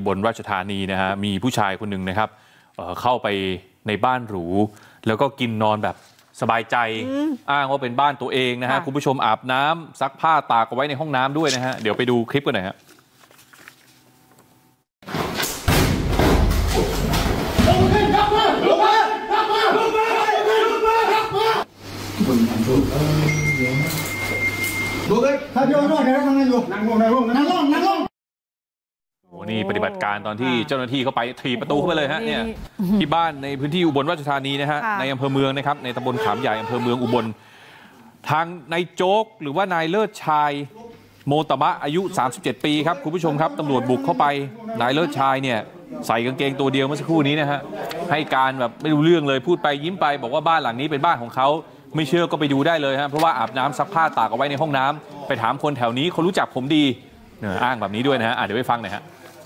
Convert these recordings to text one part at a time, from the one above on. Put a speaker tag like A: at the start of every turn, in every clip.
A: บลราชธานีนะฮะมีผู้ชายคนหนึ่งนะครับเข้าไปในบ้านหรูแล้วก็กินนอนแบบสบายใจอ้างว่าเป็นบ้านตัวเองนะฮะคุณผู้ชมอาบน้ำซักผ้าตากเอาไว้ในห้องน้ำด้วยนะฮะเดี๋ยวไปดูคลิปกันหน่อยฮะนี่ปฏิบัติการตอนที่เจ้าหน้าที่เข้าไปถีบประตูเข้าไปเลยฮะเนี่ยที่บ้านในพื้นที่อุบลราชธานีนะฮะในอำเภอเมืองนะครับในตำบลขามใหญ่อำเภอเมืองอุบลทางนายโจ๊กหรือว่านายเลิศชายโมตมะอายุ37ปีครับคุณผู้ชมครับตำรวจบุกเข้าไปนายเลิศชายเนี่ยใส่กางเกงตัวเดียวเมื่อสักครู่นี้นะฮะให้การแบบไม่รู้เรื่องเลยพูดไปยิ้มไปบอกว่าบ้านหลังนี้เป็นบ้านของเขาไม่เชื่อก็ไปดูได้เลยฮะเพราะว่าอาบน้ำซักผ้าตากเอาไว้ในห้องน้ำไปถามคนแถวนี้เขารู้จักผมดีอ้างแบบนี้ด้วยนะฮะเดี๋ยวไปฟังหน่อยฮะ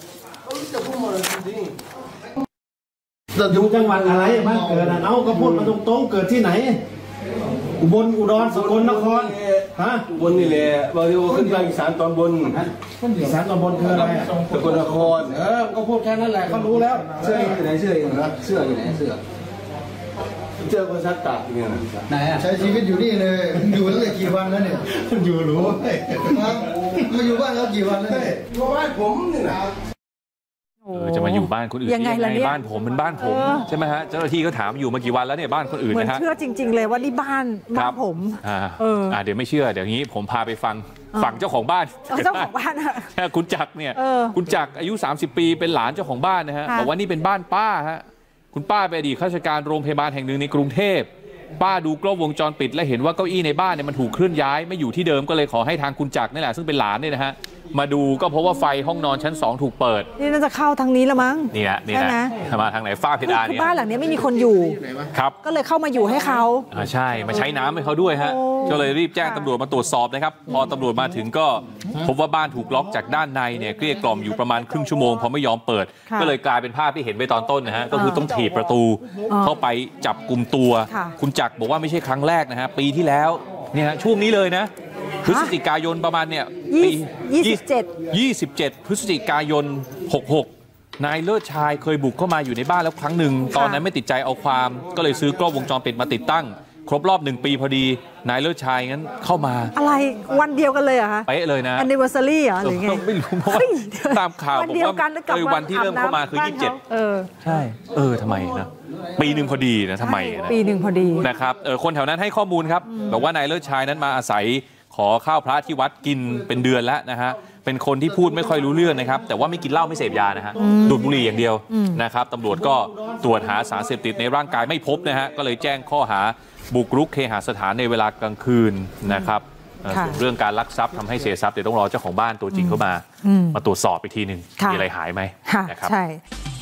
B: อยู่จังหวัดอะไรบ้านเกิดเอาก็พูดมาตรงๆเกิดที่ไหนอุบลอุดรสกลนครฮะ
C: อุบลนี่แหละบริวารขึ้นไปอีสานตอนบน
B: อีสานตอนบนคืออะไร
C: สกลนคร
B: ก็พูดแค่นั้นแหละเขารู้แล้ว
C: เสื้ออยู่ไหนเสื้ออยู่ไหนเสื้ออยู่ไหนเสื้อคนชัดตากเนี่ย
B: ไหนใช้ชีวิตอยู่นี่เลยอยู่ตั้งแต่กี่วันแล้วเนี่ยอยู่รู้มาอยู่บ้านแล้วกี่วันแล้วอยู่บ้านผมนี่นะ
A: จะมาอยู่บ้านคนอื่นยังไงบ้านผมเป็นบ้านผมใช่ไหมฮะเจ้าหน้าที่ก็ถามอยู่มากี่วันแล้วเนี่ยบ้านคนอื่นนะฮะ
D: เหมือนเชื่อจริงๆเลยว่านี่บ้านผม
A: เดี๋ยวไม่เชื่อเดี๋ยวนี้ผมพาไปฟังฝั่งเจ้าของบ้านคุณจักรเนี่ยคุณจักรอายุ30 ปีเป็นหลานเจ้าของบ้านนะฮะบอกว่านี่เป็นบ้านป้าฮะคุณป้าเป็นอดีตข้าราชการโรงพยาบาลแห่งหนึ่งในกรุงเทพป้าดูกล้องวงจรปิดและเห็นว่าเก้าอี้ในบ้านเนี่ยมันถูกเคลื่อนย้ายไม่อยู่ที่เดิมก็เลยขอให้ทางคุณจักรนี่แหละซึ่งเป็นหลานเนี่ยนะฮะมาดูก็เพราะว่าไฟห้องนอนชั้น2ถูกเปิด
D: นี่น่าจะเข้าทางนี้ละมั้ง
A: นี่นะมาทางไหนฝ้าเพดานเนี่ย
D: บ้านหลังนี้ไม่มีคนอยู่
A: ครับ
D: ก็เลยเข้ามาอยู่ให้เขา
A: ใช่มาใช้น้ำให้เขาด้วยฮะก็เลยรีบแจ้งตำรวจมาตรวจสอบนะครับพอตำรวจมาถึงก็พบว่าบ้านถูกล็อกจากด้านในเนี่ยเกลี้ยกล่อมอยู่ประมาณครึ่งชั่วโมงพอไม่ยอมเปิดก็เลยกลายเป็นภาพที่เห็นไปตอนต้นนะฮะก็คือต้องถีบประตูเข้าไปจับกลุ่มตัวคุณจักรบอกว่าไม่ใช่ครั้งแรกนะฮะปีที่แล้วเนี่ยช่วงนี้เลยนะพฤศจิกายนประมาณเนี่ยปี27พฤศจิกายน66นายเลิศชายเคยบุกเข้ามาอยู่ในบ้านแล้วครั้งหนึ่งตอนนั้นไม่ติดใจเอาความก็เลยซื้อกล้องวงจรปิดมาติดตั้งครบรอบ1 ปีพอดีนายเลิศชายงั้นเข้ามา
D: อะไรวันเดียวกันเลยเหรอคะ
A: เป๊ะเลยนะ
D: anniversary เหรอหรือไง
A: ไม่รู้เพราะว่าตามข่าวบอกว่าวันที่เริ่มเข้ามาคือ27ใช่ทำไมนะปีหนึ่งพอดีนะทำไมนะ
D: ปีหนึ่งพอดี
A: นะครับคนแถวนั้นให้ข้อมูลครับบอกว่านายเลิศชายนั้นมาอาศัยขอข้าวพระที่วัดกินเป็นเดือนแล้วนะฮะเป็นคนที่พูดไม่ค่อยรู้เรื่องนะครับแต่ว่าไม่กินเหล้าไม่เสพยานะฮะดูดบุหรี่อย่างเดียวนะครับตำรวจก็ตรวจหาสารเสพติดในร่างกายไม่พบนะฮะก็เลยแจ้งข้อหาบุกรุกเคหสถานในเวลากลางคืนนะครับส่วนเรื่องการลักทรัพย์ทำให้เสียทรัพย์เดี๋ยวต้องรอเจ้าของบ้านตัวจริงเข้ามาตรวจสอบอีกทีหนึ่งมีอะไรหายไหม
D: นะครับใช่